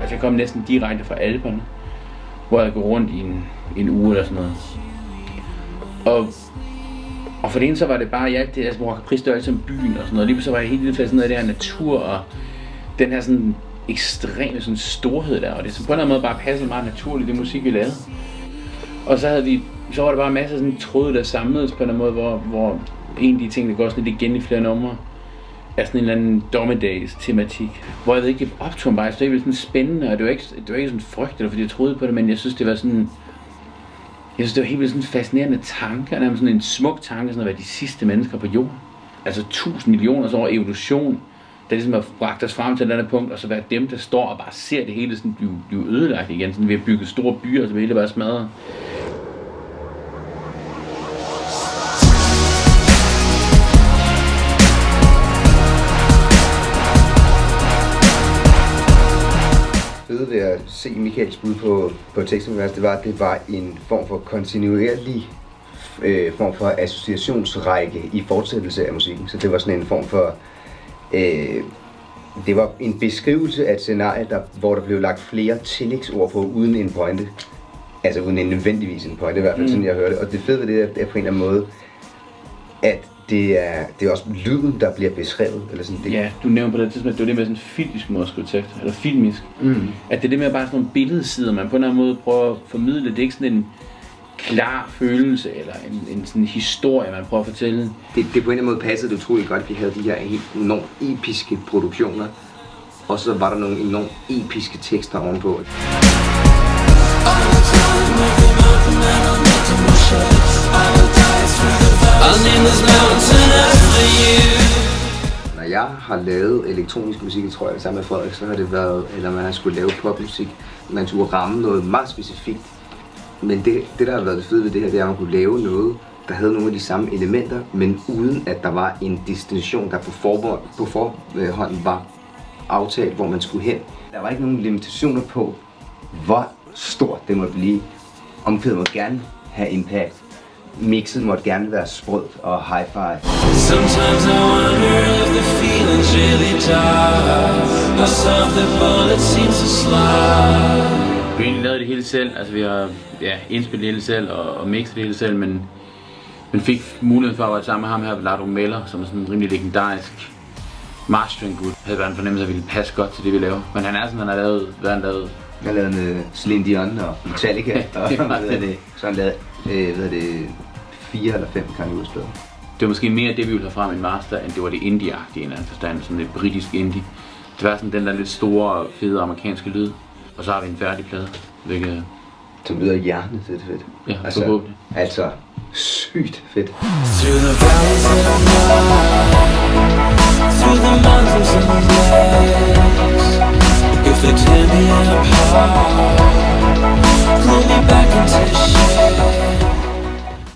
Altså jeg kom næsten direkte fra Alperne, hvor jeg går rundt i en uge eller sådan noget. Og for det ene så var det bare, ja, det, altså Rock Caprice, det var altid om byen og sådan noget. Lige så var jeg helt vildt fascineret af det her natur og den her sådan ekstreme sådan storhed der. Og det så på en eller anden måde bare passede meget naturligt, det musik vi lavede. Og så var der bare masser af sådan tråde, der samledes på en måde, hvor en af de ting, der går sådan lidt igen i flere numre, er sådan en eller anden dommedags-tematik. Hvor jeg ved ikke, det optog mig bare, så det var sådan spændende, og det var ikke sådan frygt, eller fordi jeg troede på det, men jeg synes, det var sådan... Jeg synes, det var helt vildt sådan fascinerende tanker, nærmest sådan en smuk tanke, sådan at være de sidste mennesker på jorden. Altså 1000 millioner år evolution, der ligesom har bragt os frem til et andet punkt, og så være dem, der står og bare ser det hele sådan blive ødelagt igen, sådan ved at bygge store byer, og så vil hele bare smadre. Ved at se Michaels bud på tekstunivers, det var en form for kontinuerlig form for associationsrække i fortsættelse af musikken. Så det var sådan en form for... det var en beskrivelse af et scenarie, hvor der blev lagt flere tillægsord på uden en pointe. Altså uden en nødvendigvis en pointe, i hvert fald sådan jeg hørte. Og det fede ved det er på en eller anden måde, at det er også lyden, der bliver beskrevet, eller sådan det. Ja, du nævnte på det tidspunkt, det var det med sådan filmisk måde at skrive tekster, eller filmisk. At det er det med bare sådan nogle billedsider, man på en eller anden måde prøver at formidle. Det er ikke sådan en klar følelse, eller en sådan historie, man prøver at fortælle. Det på en eller anden måde passede det utroligt godt, at vi havde de her helt enormt episke produktioner, og så var der nogle enormt episke tekster ovenpå. Når jeg har lavet elektronisk musik, tror jeg sammen med Frederik, så har det været, eller man har skulle lave popmusik, man skulle ramme noget meget specifikt. Men det der har været det fede ved det her, det er, at man kunne lave noget, der havde nogle af de samme elementer, men uden at der var en destination, der på forhånd var aftalt, hvor man skulle hen. Der var ikke nogen limitationer på, hvor stort det måtte blive. Omkvædet måtte gerne have impact. Mixet måtte gerne være sprødt og hi-fi. Sometimes I wonder if the feelings really die, or some the bullets seem to slide. Vi har egentlig lavet det hele selv, altså vi har indspillet det hele selv og mixet det hele selv, men fik muligheden for at arbejde sammen med ham her, Lardo Meller, som er sådan en rimelig legendarisk mastering-gut. Havde været en fornemmelse, at vi ville passe godt til det, vi laver. Men han er sådan, han har lavet, hvad han lavede? Han lavede med Celine Dion og Metallica, og så han lavede 4 eller 5 Kanye West-plader. Det var måske mere det, vi ville have frem i en master, end det var det indie-agtige i en eller anden forstand, sådan et britisk indie. Det var sådan den der lidt store, fede amerikanske lyd, og så har vi en færdig plade, hvilket... Som lyder hjernet fedt. Ja, forhåbentlig. Altså sygt fedt. Through the valleys of the night, through the mountains and the lakes, if they tear me apart.